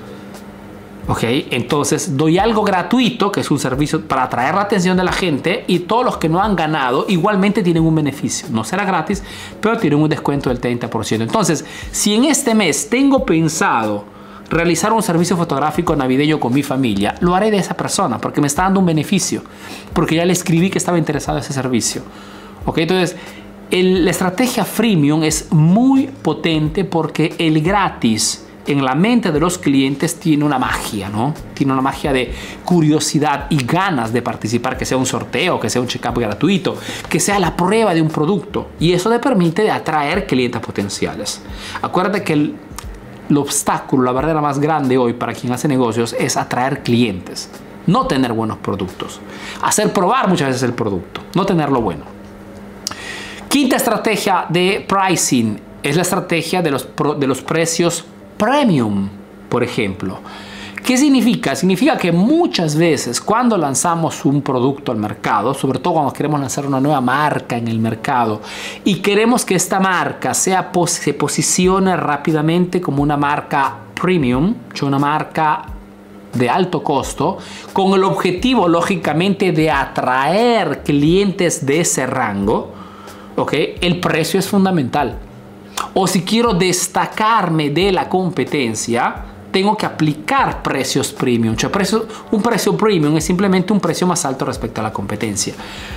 Ok, entonces doy algo gratuito, que es un servicio para atraer la atención de la gente, y todos los que no han ganado igualmente tienen un beneficio. No será gratis, pero tienen un descuento del treinta por ciento. Entonces, si en este mes tengo pensado realizar un servicio fotográfico navideño con mi familia, lo haré de esa persona porque me está dando un beneficio, porque ya le escribí que estaba interesado en ese servicio. Ok, entonces el, la estrategia freemium es muy potente porque el gratis en la mente de los clientes tiene una magia, ¿no? Tiene una magia de curiosidad y ganas de participar, que sea un sorteo, que sea un check-up gratuito, que sea la prueba de un producto. Y eso le permite atraer clientes potenciales. Acuérdate que el, el obstáculo, la barrera más grande hoy para quien hace negocios es atraer clientes, no tener buenos productos. Hacer probar muchas veces el producto, no tenerlo bueno. Quinta estrategia de pricing es la estrategia de los, de los precios premium, por ejemplo. ¿Qué significa? Significa que muchas veces cuando lanzamos un producto al mercado, sobre todo cuando queremos lanzar una nueva marca en el mercado y queremos que esta marca sea, se posicione rápidamente como una marca premium, cioè una marca de alto costo, con el objetivo lógicamente de atraer clientes de ese rango, ¿okay? El precio es fundamental. O si quiero destacarme de la competencia, tengo que aplicar precios premium. Cioè precio, un precio premium es simplemente un precio más alto respecto a la competencia.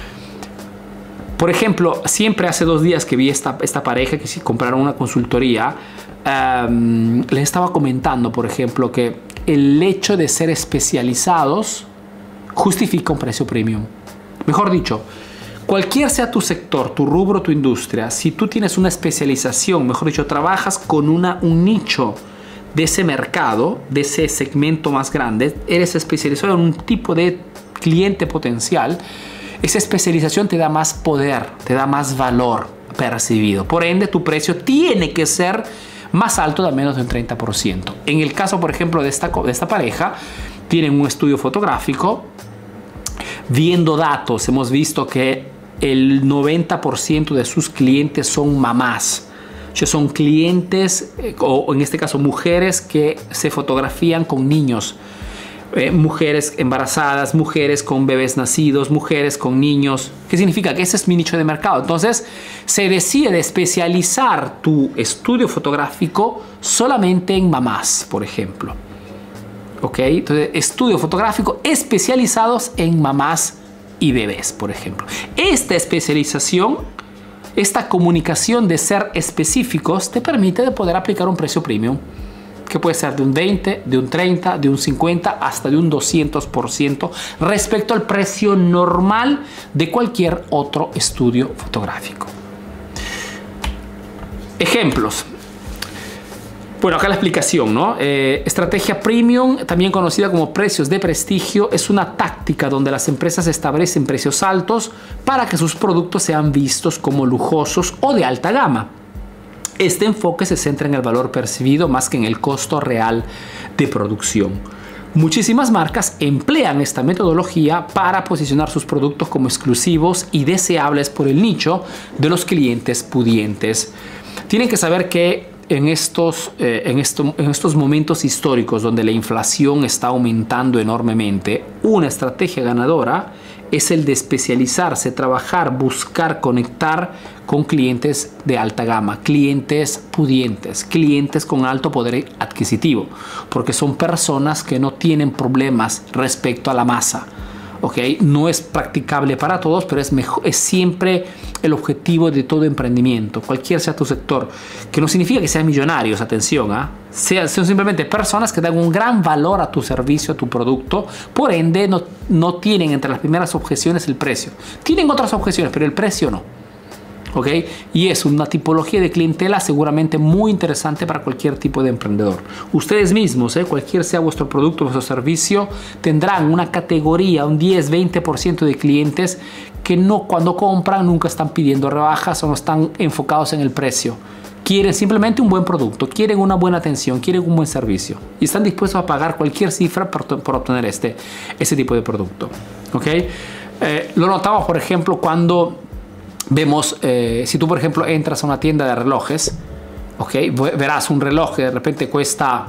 Por ejemplo, siempre hace dos días que vi esta, esta pareja que si compraron una consultoría, um, les estaba comentando, por ejemplo, que el hecho de ser especializados justifica un precio premium. Mejor dicho, cualquier sea tu sector, tu rubro, tu industria, si tú tienes una especialización, mejor dicho, trabajas con una, un nicho de ese mercado, de ese segmento más grande, eres especializado en un tipo de cliente potencial, esa especialización te da más poder, te da más valor percibido. Por ende, tu precio tiene que ser más alto de al menos del treinta por ciento. En el caso, por ejemplo, de esta, de esta pareja, tienen un estudio fotográfico. Viendo datos, hemos visto que el noventa por ciento de sus clientes son mamás. O sea, son clientes, o en este caso mujeres, que se fotografían con niños. Eh, mujeres embarazadas, mujeres con bebés nacidos, mujeres con niños. ¿Qué significa? Que ese es mi nicho de mercado. Entonces, se decide especializar tu estudio fotográfico solamente en mamás, por ejemplo. ¿Ok? Entonces, estudio fotográfico especializados en mamás y bebés, por ejemplo. Esta especialización, esta comunicación de ser específicos te permite de poder aplicar un precio premium, que puede ser de un veinte, de un treinta, de un cincuenta, hasta de un doscientos por ciento respecto al precio normal de cualquier otro estudio fotográfico. Ejemplos. Bueno, acá la explicación, ¿no? Eh, estrategia premium, también conocida como precios de prestigio, es una táctica donde las empresas establecen precios altos para que sus productos sean vistos como lujosos o de alta gama. Este enfoque se centra en el valor percibido más que en el costo real de producción. Muchísimas marcas emplean esta metodología para posicionar sus productos como exclusivos y deseables por el nicho de los clientes pudientes. Tienen que saber que En estos, eh, en, esto, en estos momentos históricos donde la inflación está aumentando enormemente, una estrategia ganadora es el de especializarse, trabajar, buscar, conectar con clientes de alta gama, clientes pudientes, clientes con alto poder adquisitivo, porque son personas que no tienen problemas respecto a la masa. Okay, no es practicable para todos, pero es, mejor, es siempre el objetivo de todo emprendimiento, cualquier sea tu sector, que no significa que sean millonarios, atención, ¿eh? Sea, son simplemente personas que dan un gran valor a tu servicio, a tu producto, por ende no, no tienen entre las primeras objeciones el precio. Tienen otras objeciones, pero el precio no. ¿Okay? Y es una tipología de clientela seguramente muy interesante para cualquier tipo de emprendedor. Ustedes mismos, ¿eh? cualquier sea vuestro producto o vuestro servicio, tendrán una categoría, un diez, veinte por ciento de clientes que no, cuando compran nunca están pidiendo rebajas o no están enfocados en el precio. Quieren simplemente un buen producto, quieren una buena atención, quieren un buen servicio y están dispuestos a pagar cualquier cifra por, por obtener este, este tipo de producto. ¿Okay? Eh, lo notamos, por ejemplo, cuando vemos, eh, si tú por ejemplo entras a una tienda de relojes, okay, verás un reloj que de repente cuesta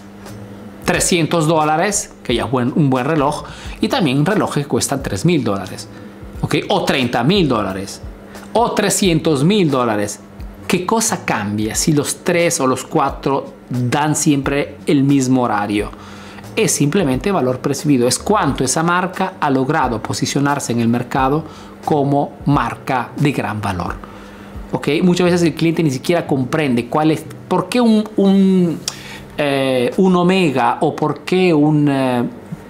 trescientos dólares, que ya es buen, un buen reloj, y también relojes que cuestan tres mil dólares, okay, o treinta mil dólares, o trescientos mil dólares. ¿Qué cosa cambia si los tres o los cuatro dan siempre el mismo horario? Es simplemente valor percibido, es cuánto esa marca ha logrado posicionarse en el mercado como marca de gran valor. ¿Okay? Muchas veces el cliente ni siquiera comprende cuál es, por qué un, un, eh, un Omega o por qué un, eh,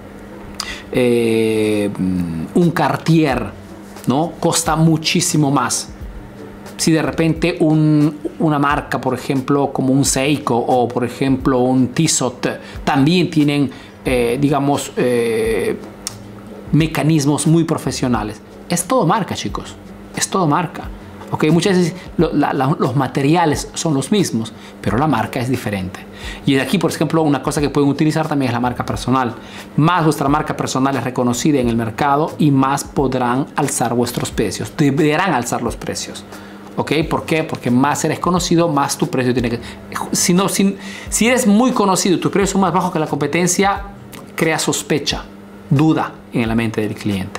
eh, un Cartier, ¿no? Costa muchísimo más. Si de repente un, una marca, por ejemplo, como un Seiko o por ejemplo un Tissot, también tienen, eh, digamos, eh, mecanismos muy profesionales. Es todo marca, chicos. Es todo marca. Okay, muchas veces lo, la, la, los materiales son los mismos, pero la marca es diferente. Y de aquí, por ejemplo, una cosa que pueden utilizar también es la marca personal. Más vuestra marca personal es reconocida en el mercado y más podrán alzar vuestros precios. Deberán alzar los precios. ¿Ok? ¿Por qué? Porque más eres conocido, más tu precio tiene que... Si, no, si, si eres muy conocido y tus precios son más bajos que la competencia, crea sospecha, duda en la mente del cliente.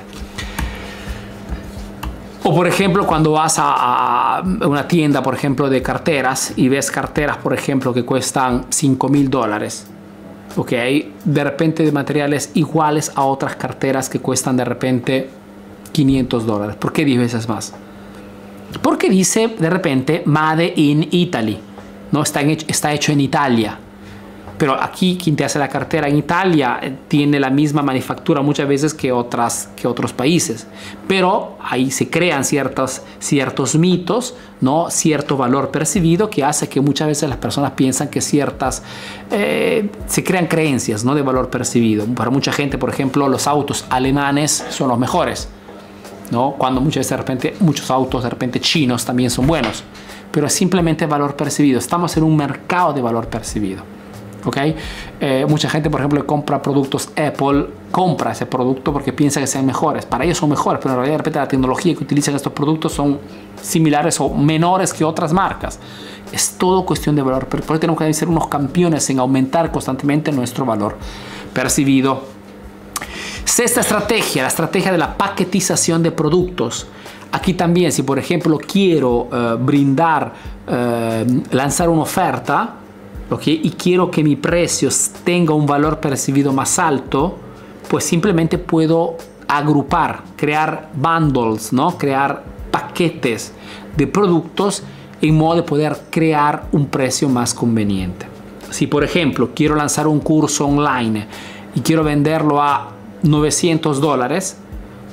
O por ejemplo, cuando vas a, a una tienda, por ejemplo, de carteras y ves carteras, por ejemplo, que cuestan cinco mil dólares. ¿Ok? De repente de materiales iguales a otras carteras que cuestan de repente quinientos dólares. ¿Por qué diez veces más? Porque dice de repente Made in Italy, no está, en, está hecho en Italia, pero aquí quien te hace la cartera en Italia tiene la misma manufactura muchas veces que, otras, que otros países, pero ahí se crean ciertos, ciertos mitos, ¿no? Cierto valor percibido que hace que muchas veces las personas piensan que ciertas, eh, se crean creencias, ¿no? De valor percibido. Para mucha gente, por ejemplo, los autos alemanes son los mejores, ¿no? Cuando muchas veces de repente muchos autos de repente chinos también son buenos, pero es simplemente valor percibido. Estamos en un mercado de valor percibido, ¿ok? Eh, mucha gente, por ejemplo, que compra productos Apple, compra ese producto porque piensa que sean mejores. Para ellos son mejores, pero en realidad de repente la tecnología que utilizan estos productos son similares o menores que otras marcas. Es todo cuestión de valor. Por eso tenemos que ser unos campeones en aumentar constantemente nuestro valor percibido. Sexta estrategia, la estrategia de la paquetización de productos. Aquí también, si por ejemplo quiero uh, brindar, uh, lanzar una oferta, ¿okay? Y quiero que mi precio tenga un valor percibido más alto, pues simplemente puedo agrupar, crear bundles, ¿no? Crear paquetes de productos en modo de poder crear un precio más conveniente. Si por ejemplo quiero lanzar un curso online y quiero venderlo a novecientos dólares,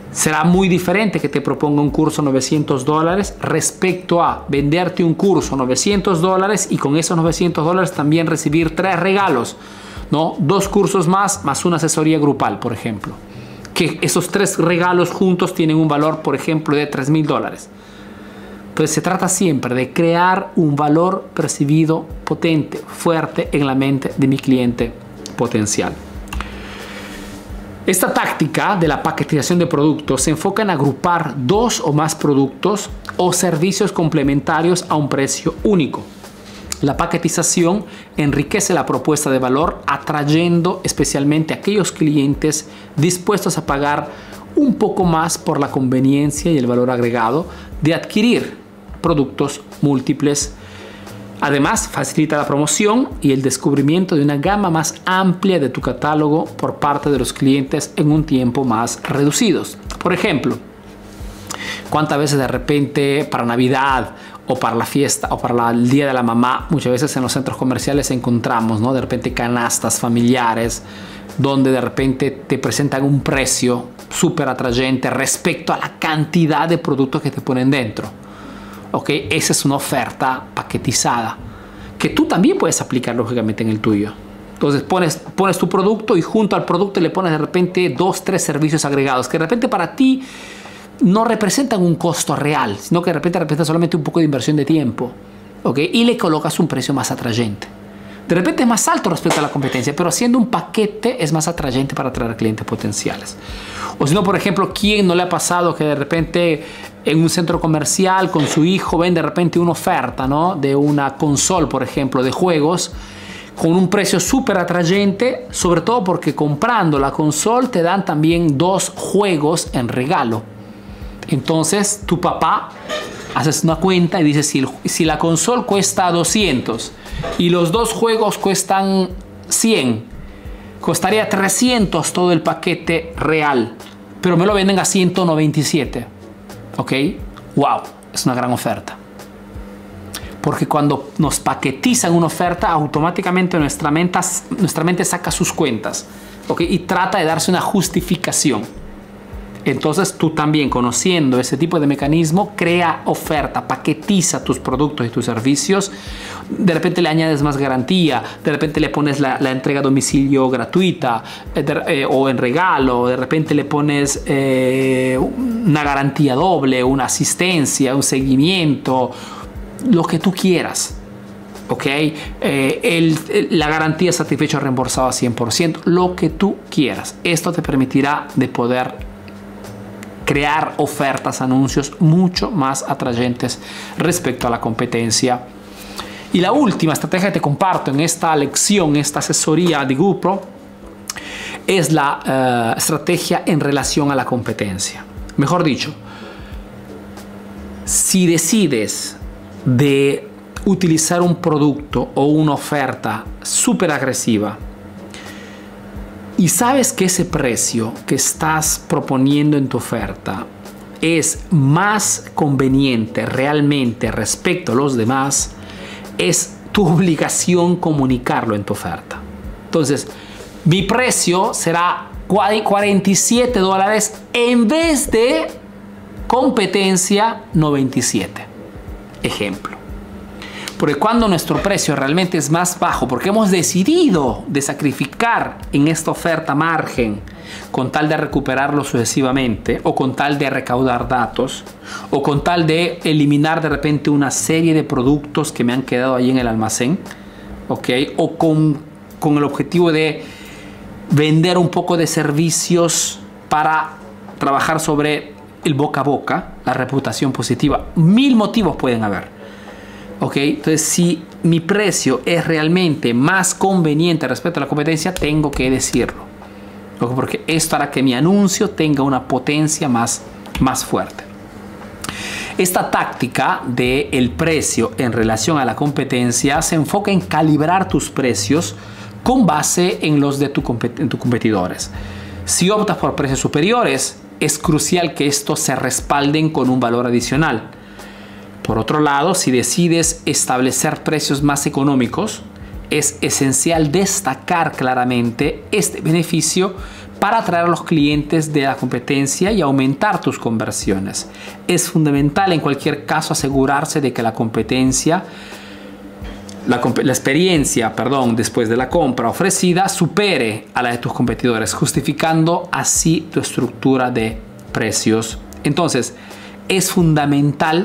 Será muy diferente que te proponga un curso novecientos dólares respecto a venderte un curso novecientos dólares y con esos novecientos dólares también recibir tres regalos, ¿no? Dos cursos más, más una asesoría grupal, por ejemplo. Que esos tres regalos juntos tienen un valor, por ejemplo, de tres mil dólares. Entonces se trata siempre de crear un valor percibido potente, fuerte en la mente de mi cliente potencial. Esta táctica de la paquetización de productos se enfoca en agrupar dos o más productos o servicios complementarios a un precio único. La paquetización enriquece la propuesta de valor, atrayendo especialmente a aquellos clientes dispuestos a pagar un poco más por la conveniencia y el valor agregado de adquirir productos múltiples. Además, facilita la promoción y el descubrimiento de una gama más amplia de tu catálogo por parte de los clientes en un tiempo más reducido. Por ejemplo, ¿cuántas veces de repente para Navidad o para la fiesta o para el Día de la Mamá, muchas veces en los centros comerciales encontramos, ¿no? De repente canastas familiares donde de repente te presentan un precio súper atrayente respecto a la cantidad de productos que te ponen dentro? ¿Ok? Esa es una oferta paquetizada que tú también puedes aplicar lógicamente en el tuyo. Entonces pones, pones tu producto y junto al producto le pones de repente dos, tres servicios agregados que de repente para ti no representan un costo real, sino que de repente representan solamente un poco de inversión de tiempo. ¿Ok? Y le colocas un precio más atrayente. De repente es más alto respecto a la competencia, pero haciendo un paquete es más atrayente para atraer clientes potenciales. O si no, por ejemplo, ¿quién no le ha pasado que de repente en un centro comercial con su hijo ven de repente una oferta, ¿no? De una consola, por ejemplo, de juegos con un precio súper atrayente, sobre todo porque comprando la consola te dan también dos juegos en regalo. Entonces tu papá haces una cuenta y dices, si, si la consola cuesta doscientos y los dos juegos cuestan cien, costaría trescientos todo el paquete real, pero me lo venden a ciento noventa y siete. ¿Ok? ¡Wow! Es una gran oferta. Porque cuando nos paquetizan una oferta, automáticamente nuestra mente, nuestra mente saca sus cuentas, ¿ok? Y trata de darse una justificación. Entonces tú también, conociendo ese tipo de mecanismo, crea oferta, paquetiza tus productos y tus servicios. De repente le añades más garantía, de repente le pones la, la entrega a domicilio gratuita eh, de, eh, o en regalo, de repente le pones eh, una garantía doble, una asistencia, un seguimiento, lo que tú quieras. ¿Ok? Eh, el, el, la garantía satisfecho reembolsado a cien por ciento, lo que tú quieras. Esto te permitirá de poder crear ofertas, anuncios mucho más atrayentes respecto a la competencia. Y la última estrategia que te comparto en esta lección, esta asesoría de grupo, es la uh, estrategia en relación a la competencia. Mejor dicho, si decides de utilizar un producto o una oferta súper agresiva y sabes que ese precio que estás proponiendo en tu oferta es más conveniente realmente respecto a los demás, es tu obligación comunicarlo en tu oferta. Entonces, mi precio será cuarenta y siete dólares en vez de competencia noventa y siete. Ejemplo. Porque cuando nuestro precio realmente es más bajo, porque hemos decidido de sacrificar en esta oferta margen con tal de recuperarlo sucesivamente, o con tal de recaudar datos, o con tal de eliminar de repente una serie de productos que me han quedado ahí en el almacén, ¿okay? O con, con el objetivo de vender un poco de servicios para trabajar sobre el boca a boca, la reputación positiva. Mil motivos pueden haber. ¿Ok? Entonces, si mi precio es realmente más conveniente respecto a la competencia, tengo que decirlo. ¿Ok? Porque esto hará que mi anuncio tenga una potencia más, más fuerte. Esta táctica del precio en relación a la competencia se enfoca en calibrar tus precios con base en los de tu, en tus competidores. Si optas por precios superiores, es crucial que estos se respalden con un valor adicional. Por otro lado, si decides establecer precios más económicos, es esencial destacar claramente este beneficio para atraer a los clientes de la competencia y aumentar tus conversiones. Es fundamental en cualquier caso asegurarse de que la competencia, la, la experiencia, perdón, después de la compra ofrecida supere a la de tus competidores, justificando así tu estructura de precios. Entonces, es fundamental,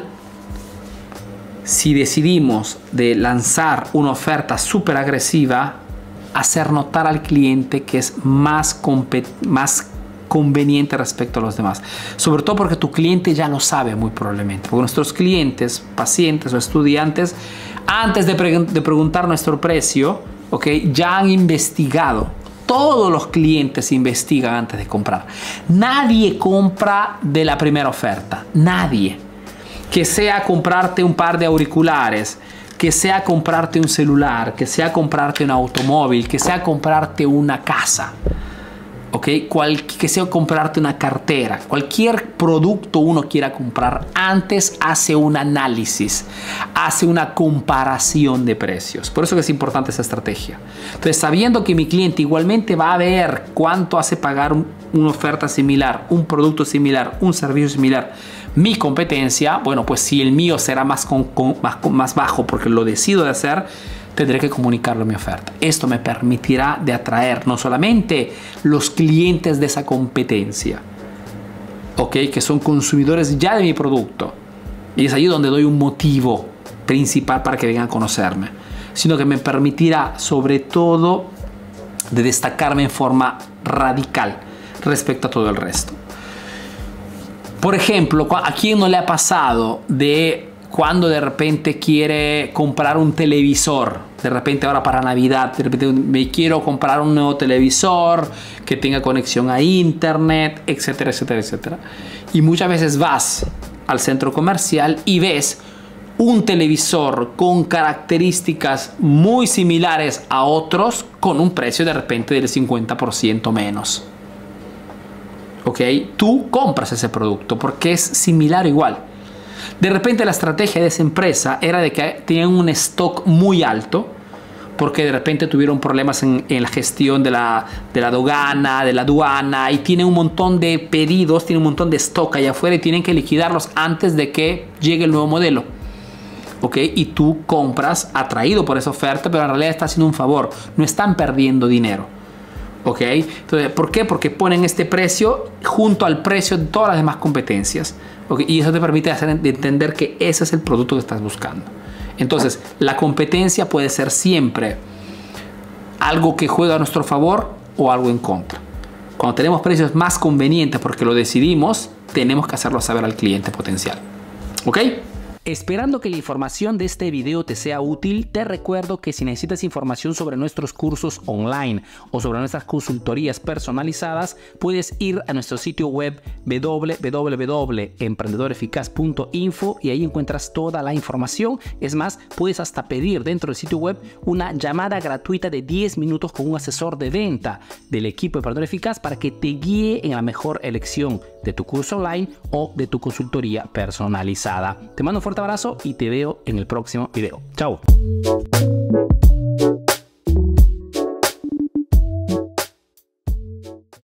si decidimos de lanzar una oferta súper agresiva, hacer notar al cliente que es más, más conveniente respecto a los demás. Sobre todo porque tu cliente ya lo sabe muy probablemente. Porque nuestros clientes, pacientes o estudiantes, antes de, pre de preguntar nuestro precio, ¿okay?, ya han investigado. Todos los clientes investigan antes de comprar. Nadie compra de la primera oferta. Nadie. Que sea comprarte un par de auriculares, que sea comprarte un celular, que sea comprarte un automóvil, que sea comprarte una casa, ¿ok? Cual, que sea comprarte una cartera. Cualquier producto uno quiera comprar, antes hace un análisis, hace una comparación de precios. Por eso que es importante esa estrategia. Entonces, sabiendo que mi cliente igualmente va a ver cuánto hace pagar un, una oferta similar, un producto similar, un servicio similar, mi competencia, bueno, pues si el mío será más, con, con, más, con, más bajo porque lo decido de hacer, tendré que comunicarlo en mi oferta. Esto me permitirá de atraer no solamente los clientes de esa competencia, ¿ok?, que son consumidores ya de mi producto, y es ahí donde doy un motivo principal para que vengan a conocerme, sino que me permitirá sobre todo de destacarme en forma radical respecto a todo el resto. Por ejemplo, ¿a quién no le ha pasado de cuando de repente quiere comprar un televisor? De repente ahora para Navidad, de repente me quiero comprar un nuevo televisor que tenga conexión a internet, etcétera, etcétera, etcétera. Y muchas veces vas al centro comercial y ves un televisor con características muy similares a otros con un precio de repente del cincuenta por ciento menos. ¿Ok? Tú compras ese producto porque es similar o igual. De repente la estrategia de esa empresa era de que tenían un stock muy alto porque de repente tuvieron problemas en, en la gestión de la, de la aduana, de la aduana, y tienen un montón de pedidos, tienen un montón de stock allá afuera y tienen que liquidarlos antes de que llegue el nuevo modelo. ¿Ok? Y tú compras atraído por esa oferta, pero en realidad estás haciendo un favor. No están perdiendo dinero. ¿Ok? Entonces, ¿por qué? Porque ponen este precio junto al precio de todas las demás competencias. ¿Okay? Y eso te permite hacer entender que ese es el producto que estás buscando. Entonces, la competencia puede ser siempre algo que juega a nuestro favor o algo en contra. Cuando tenemos precios más convenientes porque lo decidimos, tenemos que hacerlo saber al cliente potencial. ¿Ok? Esperando que la información de este video te sea útil, te recuerdo que si necesitas información sobre nuestros cursos online o sobre nuestras consultorías personalizadas, puedes ir a nuestro sitio web w w w punto emprendedor eficaz punto info y ahí encuentras toda la información. Es más, puedes hasta pedir dentro del sitio web una llamada gratuita de diez minutos con un asesor de venta del equipo de Emprendedor Eficaz para que te guíe en la mejor elección de tu curso online o de tu consultoría personalizada. Te mando un fuerte abrazo y te veo en el próximo video. Chao.